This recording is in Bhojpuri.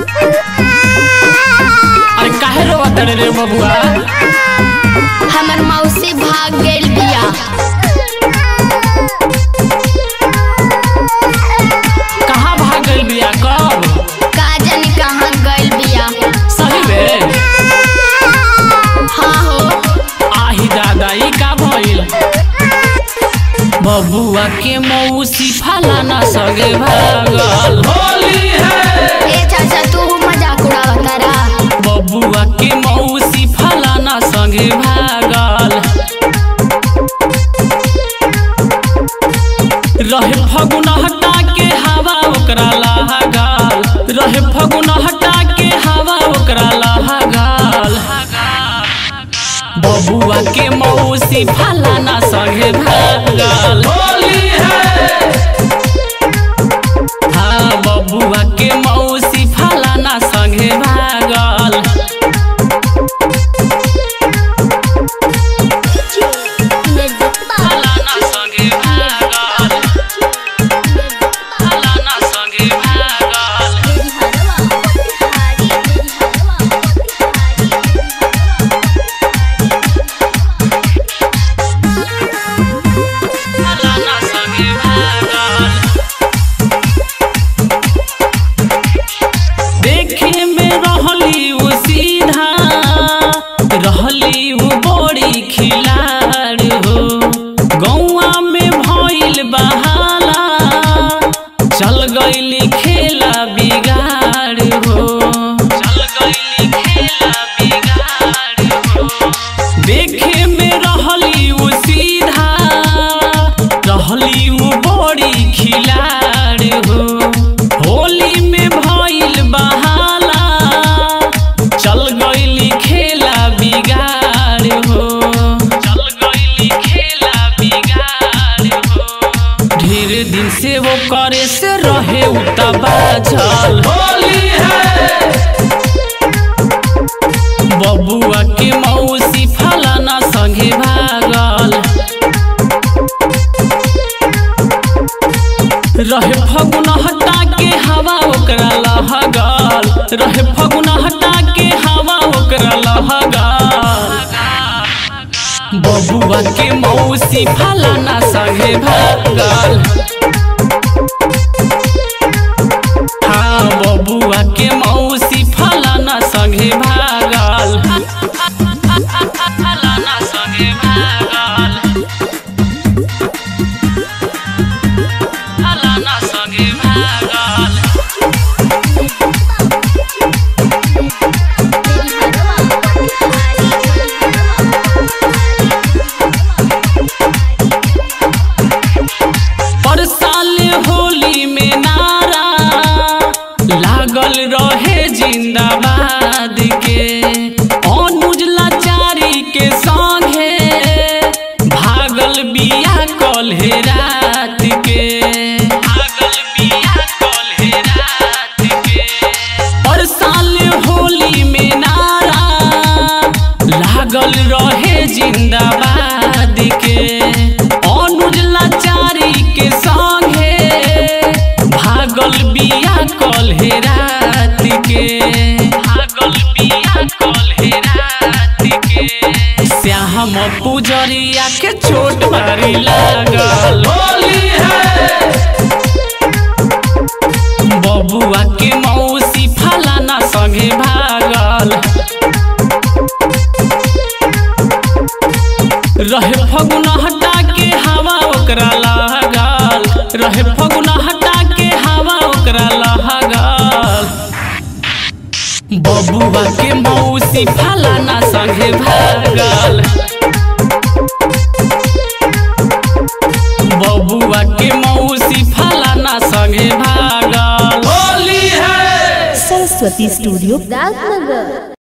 अरे काहे रोवत रे बबुआ? हमर मौसी भाग गेल बिया। कहाँ भाग गइल बिया? कब? का जाने कहाँ गइल बिया। सही में? हाँ हो। आही दादा ई का भइल? बबुआ के मौसी फलाना सगे भागल। होली है। ए चाचा तू मजाक उड़ावत रा। बबुआ के मौसी फलाना संगे भागल। रहे फगुना हटा के हवा ओकरा लागल। रहे फगुना हटा के हवा ओकरा लागल। बबुआ के मौसी फलाना संगे भागल। होली है। हाँ बबुआ के मौसी फलाना संगे भागल। फलाना संगे भागल। फलाना संगे भागल। फलाना संगे भागल। देखे में रहली वो सीधा, रहली वो बड़ी खिलाड़ हो। गौआ में भइल बहाला, चल गइली खेला बिगाड़ हो। चल गइली खेला बिगाड़ हो। देखे में रहली वो सीधा, रहली वो बड़ी खिलाड़ हो। होली में भइल बहाला, चल गइली खेला बिगाड़ हो। चल गइली खेला बिगाड़ हो। ढेर दिन से वो करे से रहे उता बाझल। होली है। बबुआ के मौसी फलाना संगे भागल। रहे फगुना हटा के हवा ओकरा लहगल। रहे फगुना हटा के हवा ओकरा लहगल। बबुआ के मौसी फलाना संगे भागल। हाँ बबुआ के मौसी फलाना संगे भागल। फलाना संगे भागल। फलाना संगे भागल। पर साल होली में नारा लागल रहे जिंदाबाद के। अनुज लाचारी के संगे भागल बिया कल्हे रात के। भागल बिया कल्हे रात के। पर साल होली में नारा लागल रहे जिंदाबाद के। अनुज लाचारी के संगे भागल बिया कल्हे रात के। भागल बिया कल्हे रात के। श्याम पुजरिया के चोट मारी लागल। होली है। बबुआ के मौसी फलाना संगे भागल। रहे फगुना हटा के हवा ओकरा लागल। रहे फगुना हटा के हवा ओकरा लागल। बबुआ के मौसी फलाना संगे भागल। बबुआ के मौसी फलाना संगे भागल। होली है। सरस्वती स्टूडियो राजनगर।